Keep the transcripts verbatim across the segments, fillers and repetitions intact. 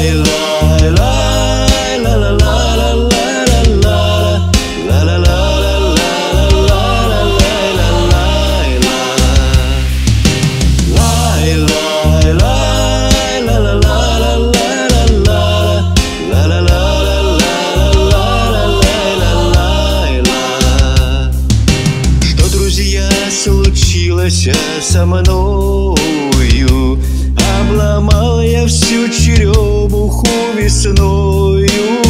Со мною обломал я всю черемуху весною.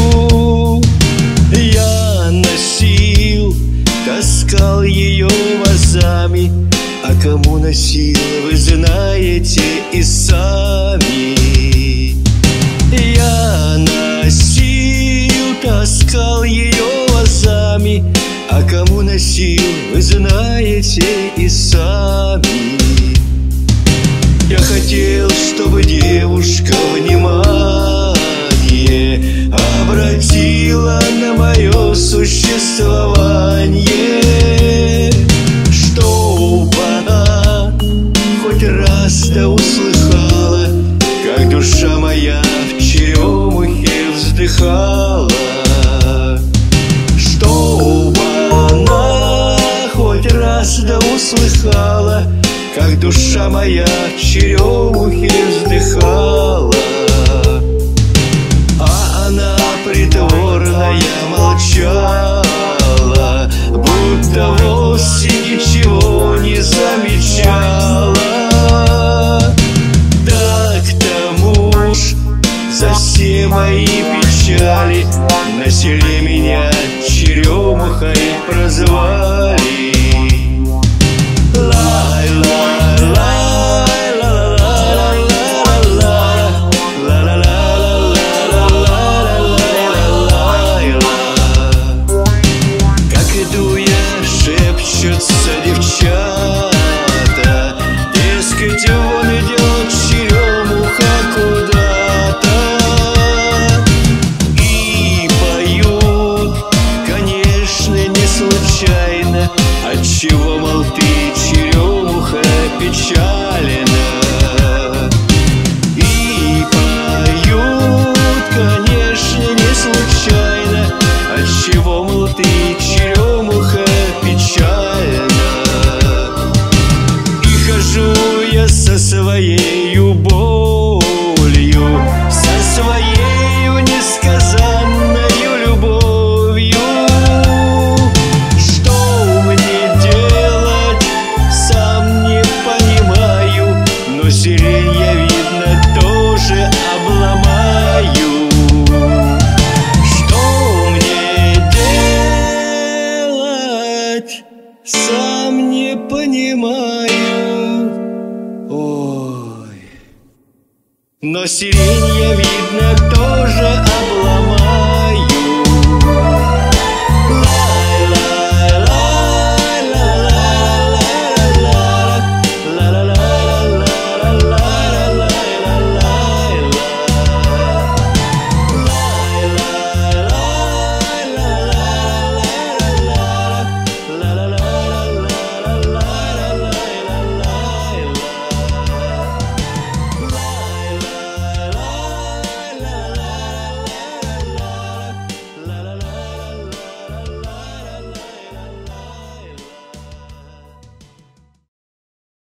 Я носил, таскал ее вазами, а кому носил, вы знаете и сами. Я носил, таскал ее вазами, а кому носил, вы знаете и сами. Я хотел, чтобы девушка внимание обратила на мое существование, чтобы она хоть раз да услыхала, как душа моя в черемухе вздыхала. Да услыхала, как душа моя в черемухе вздыхала. А она притворная молчала, будто вовсе ничего не замечала. Так тому ж за все мои печали на селе меня черемухой прозвали. Шепчутся девчата, дескать, вон идет черемуха куда-то. И поют, конечно, не случайно, отчего, мол, ты, черемуха, печалена. И поют, конечно, не случайно, отчего, мол, ты, черемуха, печально. И хожу я со своею болью, со своею несказанною любовью. Что мне делать, сам не понимаю, но сирень я, видно, тоже обломаю. Сам не понимаю, ой, но сирень я, видно, тоже